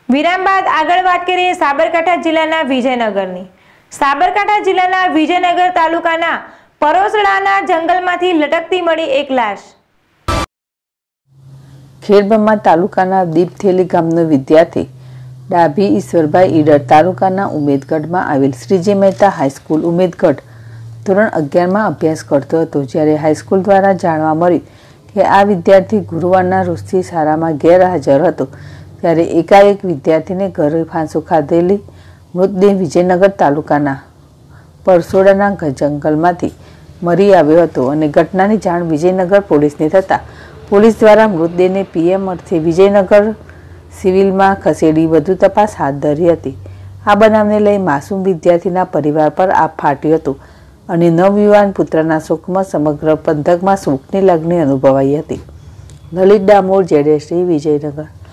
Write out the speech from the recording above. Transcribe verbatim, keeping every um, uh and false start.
વિરામ બાદ આગળ વાત કરીએ સાબરકાંઠા જિલ્લાના વિજયનગરની। સાબરકાંઠા જિલ્લાના વિજયનગર તાલુકાના પરોસડાના જંગલમાંથી લટકતી મળી એક લાશ। ખેડબ્રહ્મા તાલુકાના દીપથેલી ગામનો વિદ્યાર્થી ડાભી ઈશ્વરભાઈ ઈડર તાલુકાના ઉમેદગઢમાં આવેલ શ્રીજી મહેતા હાઈસ્કૂલ ઉમેદગઢ ધોરણ અગિયારમાં અભ્યાસ કરતો હતો, જ્યારે હાઈસ્કૂલ દ્વારા જાણવા મળ્યું કે આ વિદ્યાર્થી ગુરુવારના રોજથી શાળામાં ગેરહાજર હતો, ત્યારે એકાએક વિદ્યાર્થીને ઘરે ફાંસો ખાધેલી મૃતદેહ વિજયનગર તાલુકાના પરસોડાના જંગલમાંથી મળી આવ્યો હતો અને ઘટનાની જાણ વિજયનગર પોલીસને થતાં પોલીસ દ્વારા મૃતદેહને પીએમ અર્થે વિજયનગર સિવિલમાં ખસેડી વધુ તપાસ હાથ ધરી હતી। આ બનાવને લઈ માસૂમ વિદ્યાર્થીના પરિવાર પર આપ ફાટ્યો હતો અને નવયુવાન પુત્રના શોકમાં સમગ્ર પંથકમાં શોકની લાગણી અનુભવાઈ હતી। લલિત ડામોર, જેડેશ્રી, વિજયનગર।